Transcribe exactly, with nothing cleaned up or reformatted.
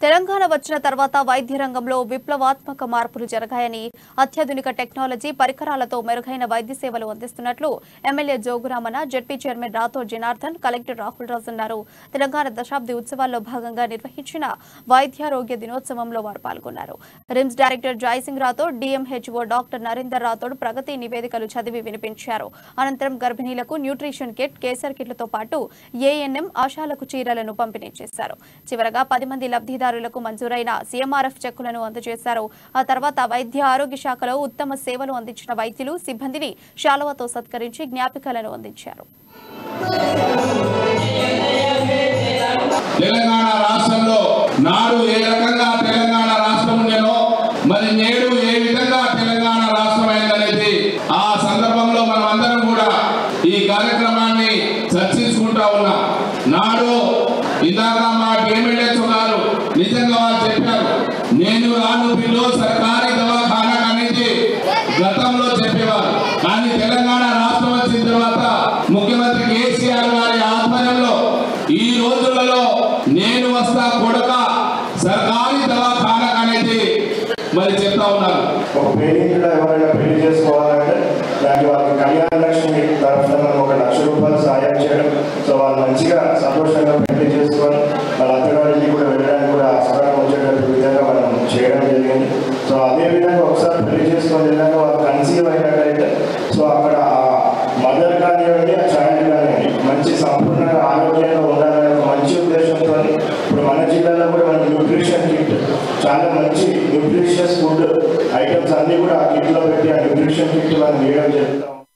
తెలంగాణ వచ్చిన తర్వాత వైద్య రంగంలో విప్లవాత్మక మార్పులు జరిగాయని, అత్యాధునిక టెక్నాలజీ పరికరాలతో మెరుగైన వైద్య సేవలు అందిస్తున్నట్లు MLA Jogu Ramanna, ZP chairman Rathod Janardhan, collector Rahul Raj అన్నారు. తెలంగాణ దశాబ్ది ఉత్సవాల్లో భాగంగా నిర్వహించిన వైద్యారోగ్య దినోత్సవంలో వారు పాల్గొన్నారు. RIMS director Jayasingh Rathod, DMHO doctor Narender Rathod ప్రగతి నివేదికలు చదివి వినిపించారు. అనంతరం గర్భిణీలకు న్యూట్రిషన్ కిట్, కేసర్ కిట్లతో పాటు ఏఎన్ఎం ఆశాలకు చీరలను పంపిణీ చేశారు. చివరగా పది మంది లబ్ధిదారులు మంజూరైన సీఎంఆర్ఎఫ్ చెక్కులను అందజేశారు. ఆ తర్వాత వైద్య ఆరోగ్య శాఖలో ఉత్తమ సేవలు అందించిన వైద్యులు, సిబ్బందిని శాలువాతో సత్కరించి జ్ఞాపికలను అందించారు. తెలంగాణ రాష్ట్రంలో నాడు ఏ రకంగా తెలంగాణ రాష్ట్రం ఉండేనో మరి నేడు ఏ విధంగా తెలంగాణ రాష్ట్రం అయిందనేది ఆ సందర్భంలో మనం అందరం కూడా ఈ కార్యక్రమాన్ని చర్చించుకుంటా ఉన్నాం. నాడు ఇందాక మా డిఎంహెచ్ఓ గారు నిజంగా వారు చెప్పారు, నేను రాను బిల్లు సర్కారీ దవాఖానా అనేది గతంలో చెప్పేవారు. కానీ తెలంగాణ రాష్ట్రం వచ్చిన తర్వాత ముఖ్యమంత్రి కేసీఆర్ గారి ఆధ్వర్యంలో ఈ రోజులలో నేను వస్తా కొడక సర్కారీ దవాఖానా అనేది మరి చెప్తా ఉన్నారు. ఒక పేరెంట్ ఎవరైనా పెళ్లి చేసుకోవాలంటే దానికి వాళ్ళకి కళ్యాణ లక్ష్మి తరఫున మనం ఒక లక్ష రూపాయలు సాయం చేయడం, సో వాళ్ళు మంచిగా సంతోషంగా పెళ్లి చేసుకొని వాళ్ళ అత్తగారికి కూడా వెళ్ళడానికి కూడా ఆస్కారం వచ్చేటట్టు విధంగా మనం చేయడం జరిగింది. సో అదేవిధంగా ఒకసారి పెళ్లి చేసుకొని వెళ్ళాక వాళ్ళు కన్సీవ్ అయినట్లయితే సో అక్కడ మదర్ కానివ్వండి, ఆ చైల్డ్ కానివ్వండి మంచి సంపూర్ణంగా ఆరోగ్యంగా ఉండాలనే ఒక మంచి ఉద్దేశంతో ఇప్పుడు మన జిల్లాలో కూడా మన న్యూట్రిషన్ కిట్, చాలా మంచి న్యూట్రిషియస్ ఫుడ్ ఐటమ్స్ అన్నీ కూడా ఆ కిట్లో పెట్టి ఆ న్యూట్రిషన్ కిట్ మనం వేయడం జరుగుతుంది.